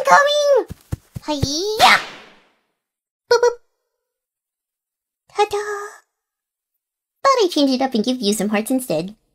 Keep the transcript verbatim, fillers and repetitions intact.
Incoming! Hiya! Boop boop. Ta-da! Thought I'd change it up and give you some hearts instead.